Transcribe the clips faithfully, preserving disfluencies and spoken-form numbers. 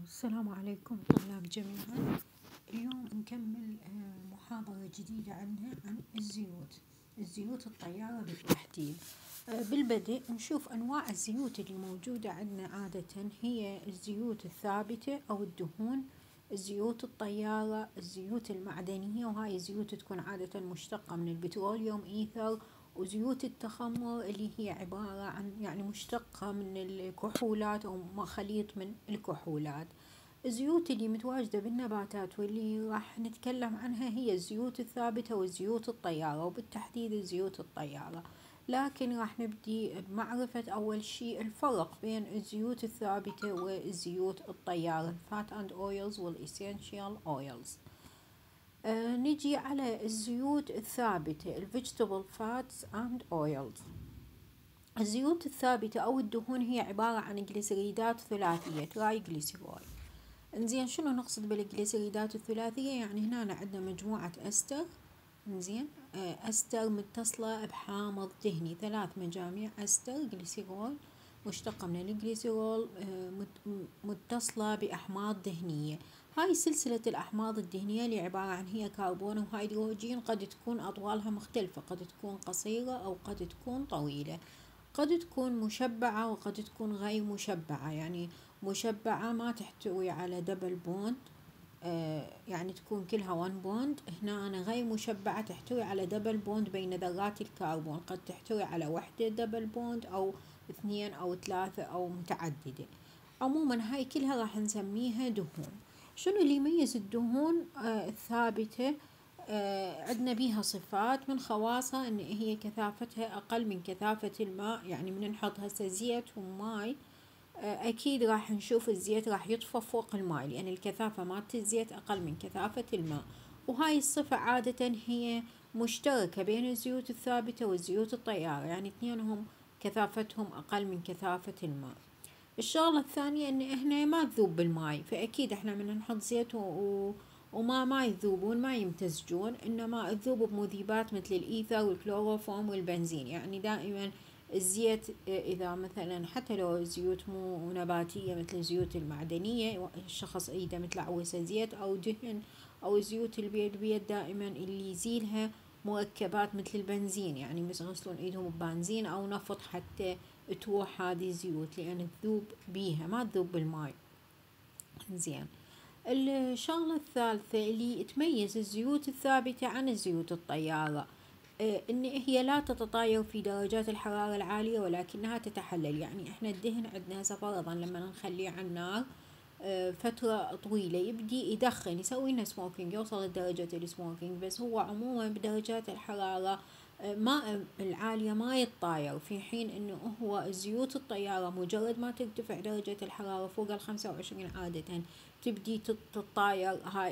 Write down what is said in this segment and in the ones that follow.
السلام عليكم طلاب جميعا. اليوم نكمل محاضرة جديدة عنا عن الزيوت الزيوت الطيارة بالتحديد. بالبدء نشوف أنواع الزيوت اللي موجودة عندنا. عادة هي الزيوت الثابتة أو الدهون، الزيوت الطيارة، الزيوت المعدنية، وهاي الزيوت تكون عادة مشتقة من البتروليوم إيثر، وزيوت التخمر اللي هي عبارة عن يعني مشتقة من الكحولات أو خليط من الكحولات. الزيوت اللي متواجدة بالنباتات واللي راح نتكلم عنها هي الزيوت الثابتة والزيوت الطيارة، وبالتحديد الزيوت الطيارة. لكن راح نبدي بمعرفة أول شيء الفرق بين الزيوت الثابتة والزيوت الطيارة Fat and Oils والإسينشيال Oils. آه نجي على الزيوت الثابتة Vegetable Fats and Oils. الزيوت الثابتة أو الدهون هي عبارة عن جليسيريدات ثلاثية تراي جليسيرول. انزين شنو نقصد بالجليسيريدات الثلاثية؟ يعني هنا عندنا مجموعة أستر، انزين أستر متصلة بحامض دهني، ثلاث مجاميع أستر جليسيرول مشتقة من الجليسيرول متصلة بأحماض دهنية. هاي سلسلة الأحماض الدهنية اللي عبارة عن هي كربون وهيدروجين، قد تكون أطوالها مختلفة، قد تكون قصيرة أو قد تكون طويلة، قد تكون مشبعة وقد تكون غير مشبعة. يعني مشبعة ما تحتوي على دبل بوند، آه يعني تكون كلها وان بوند. هنا أنا غير مشبعة تحتوي على دبل بوند بين ذرات الكربون، قد تحتوي على وحدة دبل بوند أو اثنين أو ثلاثة أو متعددة. عموما هاي كلها راح نسميها دهون. شنو اللي يميز الدهون آه الثابتة؟ آه عندنا بيها صفات من خواصها ان هي كثافتها اقل من كثافة الماء. يعني من نحط هسه زيت وماي آه اكيد راح نشوف الزيت راح يطفى فوق الماء، لان الكثافة مالت الزيت اقل من كثافة الماء. وهاي الصفة عادة هي مشتركة بين الزيوت الثابتة والزيوت الطيارة، يعني اثنينهم كثافتهم اقل من كثافة الماء. الشغلة الثانية ان احنا ما تذوب بالماء، فاكيد احنا من نحط زيت و وما ما يذوبون ما يمتزجون، انما تذوب بمذيبات مثل الايثر والكلوروفورم والبنزين. يعني دائما الزيت اذا مثلا حتى لو زيوت مو نباتية مثل الزيوت المعدنية، الشخص ايده مثل عوسة زيت او دهن او زيوت البيد بيد، دائما اللي يزيلها مركبات مثل البنزين، يعني مثل يغسلون ايدهم ببنزين او نفط حتى تروح هذه الزيوت، لان تذوب بيها ما تذوب بالماء. زين، الشغلة الثالثة اللي تميز الزيوت الثابتة عن الزيوت الطيارة اه ان هي لا تتطاير في درجات الحرارة العالية ولكنها تتحلل. يعني احنا الدهن عندنا هسه فرضا لما نخليه على النار اه فترة طويلة يبدي يدخن، يسوي لنا سموكينج، يوصل لدرجة السموكينج، بس هو عموما بدرجات الحرارة ما العالية ما يتطاير، في حين انه هو الزيوت الطيارة مجرد ما ترتفع درجة الحرارة فوق الخمسة وعشرين عادة تبدي تتطاير. هاي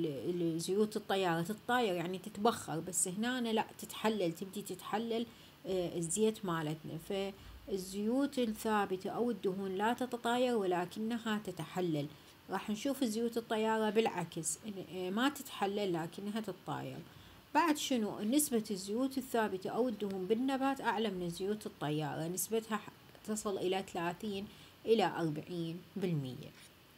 الزيوت الطيارة تتطاير يعني تتبخر، بس هنا لا تتحلل، تبدي تتحلل الزيت مالتنا. فالزيوت الثابتة أو الدهون لا تتطاير ولكنها تتحلل. راح نشوف الزيوت الطيارة بالعكس ما تتحلل لكنها تتطاير. بعد شنو نسبة الزيوت الثابتة أو الدهون بالنبات أعلى من الزيوت الطيارة، نسبتها تصل إلى ثلاثين إلى أربعين بالمية.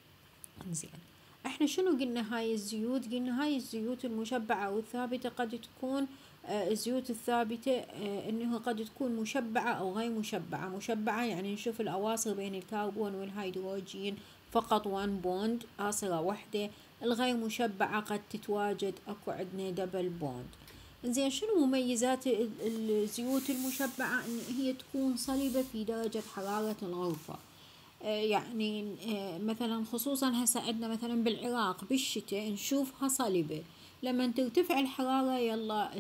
زين، احنا شنو قلنا هاي الزيوت؟ قلنا هاي الزيوت المشبعة والثابتة قد تكون آه الزيوت الثابتة آه انه قد تكون مشبعة او غير مشبعة. مشبعة يعني نشوف الاواصر بين الكربون والهيدروجين فقط وان بوند، آصرة واحدة. الغير مشبعة قد تتواجد اكو عندنا دبل بوند. زين، شنو مميزات الزيوت المشبعة؟ ان هي تكون صلبة في درجة حرارة الغرفة. يعني مثلا خصوصا هسه عندنا مثلا بالعراق بالشتاء نشوفها صلبة، لما ترتفع الحرارة يلا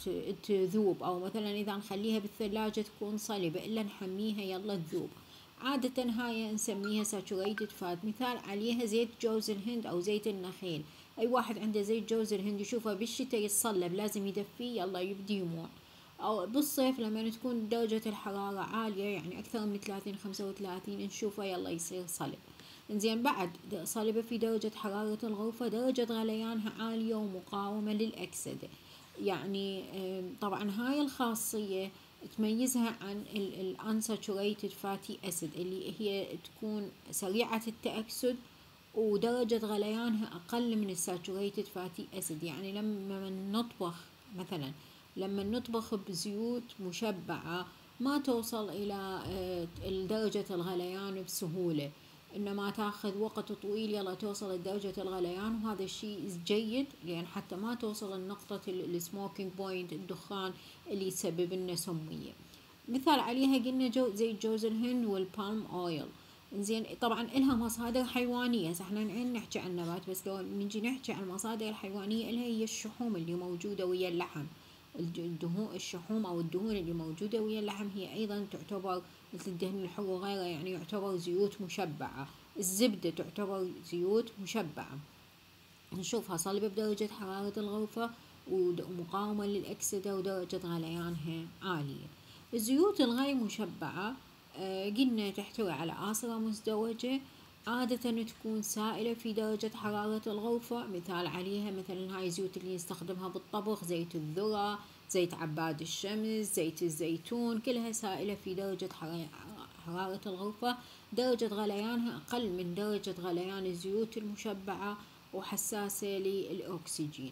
تذوب، او مثلا اذا نخليها بالثلاجة تكون صلبة الا نحميها يلا تذوب. عادة هاي نسميها ساتوريتد فات، مثال عليها زيت جوز الهند او زيت النخيل. اي واحد عنده زيت جوز الهند يشوفه بالشتاء يتصلب، لازم يدفيه يلا يبدي يموع. أو بالصيف لما تكون درجة الحرارة عالية يعني أكثر من ثلاثين خمسة وثلاثين نشوفه يلا يصير صلب. إنزين، بعد صلبة في درجة حرارة الغرفة درجة غليانها عالية ومقاومة للأكسدة. يعني طبعا هاي الخاصية تميزها عن الانساتوريتد فاتي أسيد اللي هي تكون سريعة التأكسد ودرجة غليانها أقل من الساتوريتد فاتي أسيد. يعني لما نطبخ مثلا لما نطبخ بزيوت مشبعة ما توصل إلى درجة الغليان بسهولة، إنما تاخذ وقت طويل يلا توصل لدرجة الغليان، وهذا الشيء جيد لأن حتى ما توصل لنقطة السموكينج بوينت، الدخان اللي يسبب لنا سمية. مثال عليها قلنا جو زي جوز الهند والبالم أويل. زين طبعا إلها مصادر حيوانية، احنا الحين نحكي عن النبات، بس لو نجي نحكي عن المصادر الحيوانية إلها هي الشحوم اللي موجودة ويا اللحم. الدهون الشحوم أو الدهون اللي موجودة ويا اللحم هي أيضا تعتبر مثل الدهن الحر وغيره، يعني يعتبر زيوت مشبعة. الزبدة تعتبر زيوت مشبعة، نشوفها صلبة بدرجة حرارة الغرفة ومقاومة للأكسدة ودرجة غليانها عالية. الزيوت الغير مشبعة آه قلنا تحتوي على آصرة مزدوجة، عادة تكون سائلة في درجة حرارة الغرفة. مثال عليها مثلا هاي الزيوت اللي نستخدمها بالطبخ، زيت الذرة، زيت عباد الشمس، زيت الزيتون، كلها سائلة في درجة حرارة الغرفة. درجة غليانها أقل من درجة غليان الزيوت المشبعة وحساسة للأكسجين.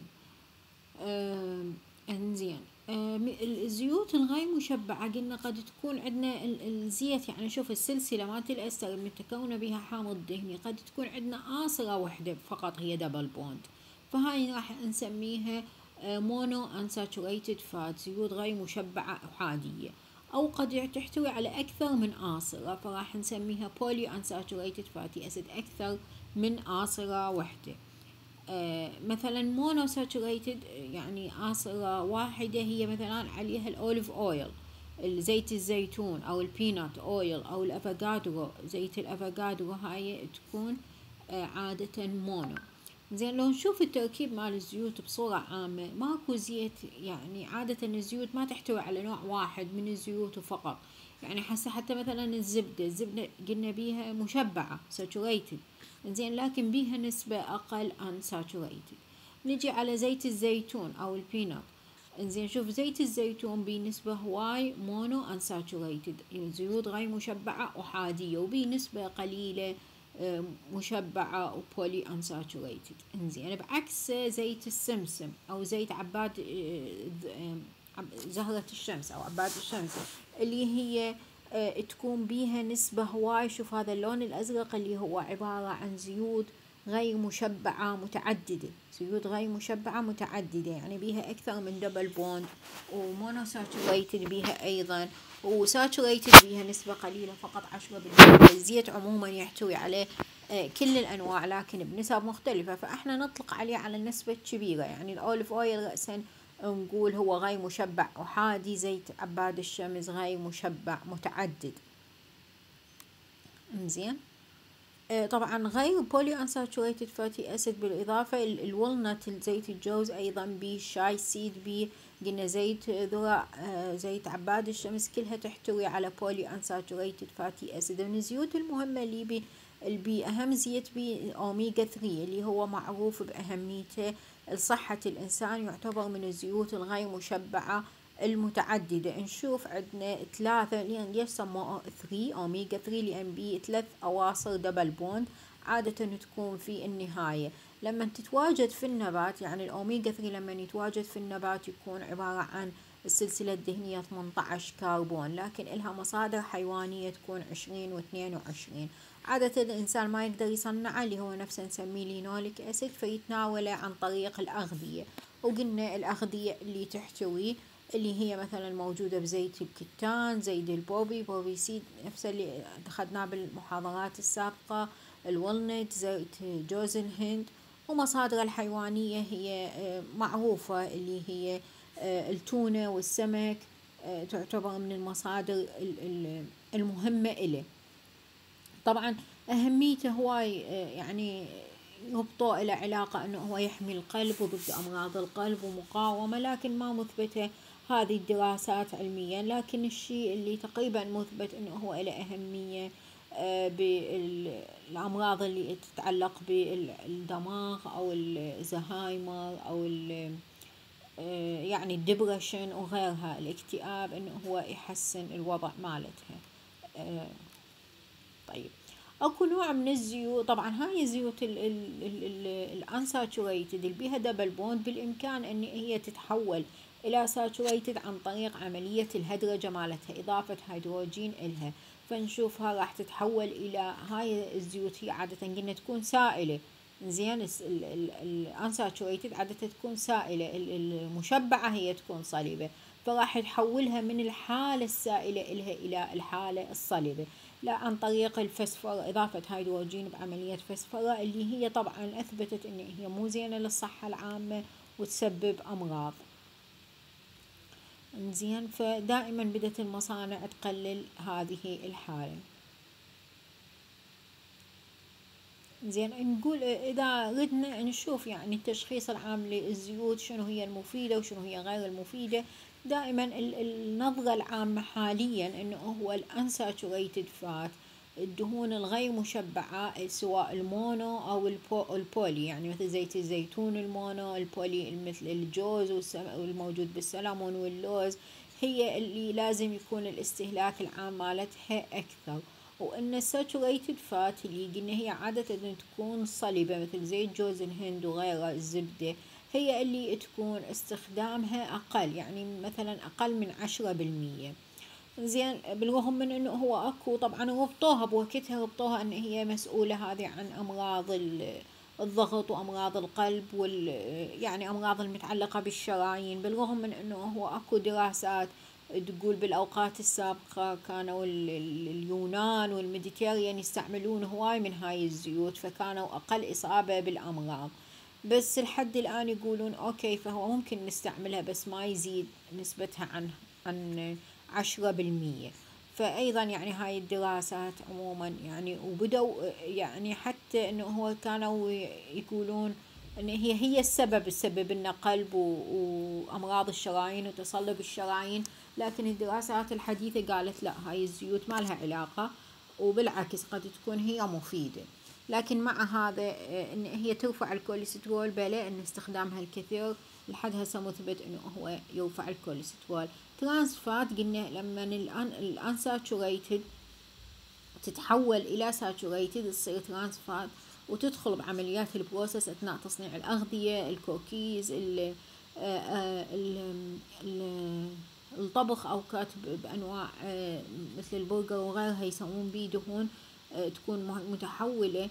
آه انزين آه الزيوت الغير مشبعة قلنا قد تكون عندنا الزيت، يعني شوف السلسلة مالت الأستر المتكونة بها حامض دهني قد تكون عندنا آصرة وحدة فقط هي دبل بوند، فهاي راح نسميها آه مونو أنساتوريتد فات، زيوت غير مشبعة أحادية. أو قد تحتوي على أكثر من آصرة فراح نسميها بولي أنساتوريتد فاتي أسيد، أكثر من آصرة وحدة. آه مثلا مونو ساتوريتد يعني آصرة واحدة هي مثلا عليها الأوليف أويل، زيت الزيتون أو البينات أويل أو الأفوكادو، زيت الأفوكادو هاي تكون آه عادة مونو. زين لو نشوف التركيب مال الزيوت بصورة عامة، ماكو زيت، يعني عادة الزيوت ما تحتوي على نوع واحد من الزيوت فقط. يعني حتى حتى مثلا الزبدة الزبدة قلنا بيها مشبعة ساتوريتد، زين لكن بيها نسبة أقل unsaturated. نجي على زيت الزيتون أو البينات، انزين شوف زيت الزيتون بنسبة هواي مونو unsaturated، يعني زيوت غير مشبعة أحادية، وبنسبة قليلة مشبعة وبولي unsaturated. انزين بعكس زيت السمسم أو زيت عباد زهرة الشمس أو عباد الشمس اللي هي أه تكون بيها نسبة هواي، شوف هذا اللون الأزرق اللي هو عبارة عن زيوت غير مشبعة متعددة، زيوت غير مشبعة متعددة يعني بيها أكثر من دبل بوند، ومونو ساتوريتد بيها أيضا، وساتوريتد بيها نسبة قليلة فقط عشرة بالمئة. الزيت عموما يحتوي عليه أه كل الأنواع لكن بنسب مختلفة، فإحنا نطلق عليه على النسبة الكبيرة. يعني الأوليف أويل رأسا نقول هو غير مشبع أحادي، زيت عباد الشمس غير مشبع متعدد. انزين آه طبعا غير بولي انساتوريتد فاتي اسيد بالإضافة الولنت زيت الجوز أيضا بي، شاي سيد بي، قلنا زيت ذرة آه زيت عباد الشمس، كلها تحتوي على بولي انساتوريتد فاتي اسيد. من الزيوت المهمة اللي بي البي أهم زيت بي أوميجا ثلاثة اللي هو معروف بأهميته لصحة الإنسان، يعتبر من الزيوت الغير مشبعة المتعددة. نشوف عندنا ثلاثة، لأن ليش سموه ثري أوميجا ثري؟ لأن بي ثلاث أواصر دبل بوند عادة تكون في النهاية لما تتواجد في النبات. يعني الأوميجا ثري لما يتواجد في النبات يكون عبارة عن السلسلة الدهنية ثمانية عشر كربون، لكن لها مصادر حيوانية تكون عشرين واثنين وعشرين. عادة الإنسان ما يقدر يصنعه اللي هو نفسه نسميه لينوليك أسيد، فيتناوله عن طريق الأغذية. وقلنا الأغذية اللي تحتوي اللي هي مثلا موجودة بزيت الكتان، زيت البوبي بوبي سيد نفس اللي أخذناه بالمحاضرات السابقة، الولنت، زيت جوز الهند. ومصادر الحيوانية هي معروفة اللي هي التونة والسمك، تعتبر من المصادر المهمة إله. طبعا أهميته هواي يعني يبطوا إلى علاقة أنه هو يحمي القلب وضد أمراض القلب ومقاومة، لكن ما مثبتة هذه الدراسات علميا. لكن الشيء اللي تقريبا مثبت أنه هو له أهمية بالأمراض اللي تتعلق بالدماغ أو الزهايمر أو يعني الدبرشن وغيرها، الاكتئاب، أنه هو يحسن الوضع مالتها. طيب اكو نوع من الزيوت، طبعا هاي الزيوت الانساتوريتد اللي بيها دبل بوند بالامكان ان هي تتحول الى ساتوريتد عن طريق عملية الهدرجة مالتها، اضافة هيدروجين الها. فنشوفها راح تتحول الى هاي الزيوت، هي عادة قلنا تكون سائلة. زين الانساتوريتد عادة تكون سائلة، المشبعة هي تكون صلبة، فراح يحولها من الحالة السائلة إلها إلى الحالة الصلبة، لا عن طريق الفسفر، إضافة هيدروجين بعملية فسفرة، اللي هي طبعا أثبتت أن هي مو زينة للصحة العامة وتسبب أمراض. زين فدائما بدت المصانع تقلل هذه الحالة. زين نقول إذا ردنا نشوف يعني التشخيص العام للزيوت شنو هي المفيدة وشنو هي غير المفيدة، دائما النظرة العامة حاليا إنه هو الانساتوريتد فات، الدهون الغير مشبعة، سواء المونو أو البولي، يعني مثل زيت الزيتون المونو، البولي مثل الجوز والموجود بالسلمون واللوز، هي اللي لازم يكون الاستهلاك العام مالتها أكثر. وإن الساتوريتد فات اللي قلنا هي عادة تكون صلبة مثل زيت جوز الهند وغيره، الزبدة هي اللي تكون استخدامها أقل، يعني مثلا أقل من عشرة بالمية. زين بالرغم من انه هو اكو طبعا ربطوها بوقتها، ربطوها ان هي مسؤولة هذه عن امراض الضغط وامراض القلب وال يعني امراض المتعلقة بالشرايين، بالرغم من انه هو اكو دراسات تقول بالاوقات السابقة كانوا اليونان والميديتيريان يستعملون هواي من هاي الزيوت، فكانوا اقل اصابة بالامراض. بس لحد الان يقولون اوكي فهو ممكن نستعملها بس ما يزيد نسبتها عن عن عشرة بالمية. فأيضا يعني هاي الدراسات عموما يعني وبدوا يعني حتى أنه هو كانوا يقولون أن هي هي السبب السبب لنا قلب وأمراض الشرايين وتصلب الشرايين، لكن الدراسات الحديثة قالت لا، هاي الزيوت ما لها علاقة، وبالعكس قد تكون هي مفيدة. لكن مع هذا ان هي ترفع الكوليسترول، بلا ان استخدامها الكثير لحد هسه مثبت انه هو يرفع الكوليسترول. ترانس فات قلنا لما الانساتوريتد تتحول الى ساتوريتد تصير ترانس فات وتدخل بعمليات البروسيس اثناء تصنيع الاغذيه، الكوكيز، ال ال الطبخ او كاتب بانواع مثل البرجر وغيرها يسوون بيه دهون تكون متحوله،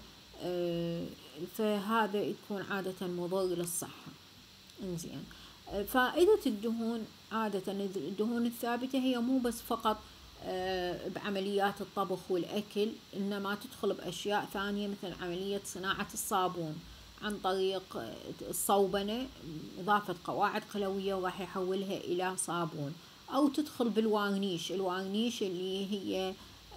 فهذا يكون عاده مضر للصحه. انزين فائدة الدهون عادة، الدهون الثابتة هي مو بس فقط بعمليات الطبخ والأكل، إنما تدخل بأشياء ثانية مثل عملية صناعة الصابون عن طريق الصوبنة، إضافة قواعد قلوية وراح يحولها إلى صابون، أو تدخل بالوارنيش، الوارنيش اللي هي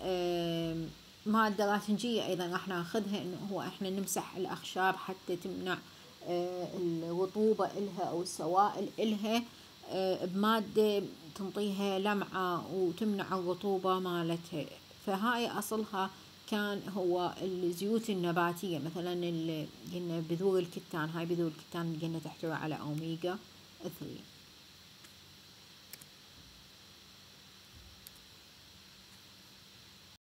مادة رافنجية أيضا راح ناخذها إنه هو إحنا نمسح الأخشاب حتى تمنع الرطوبة إلها أو السوائل إلها بمادة تنطيها لمعة وتمنع الرطوبة مالتها. فهاي أصلها كان هو الزيوت النباتية، مثلا قلنا بذور الكتان، هاي بذور الكتان قلنا تحتوي على أوميجا ثلاثة.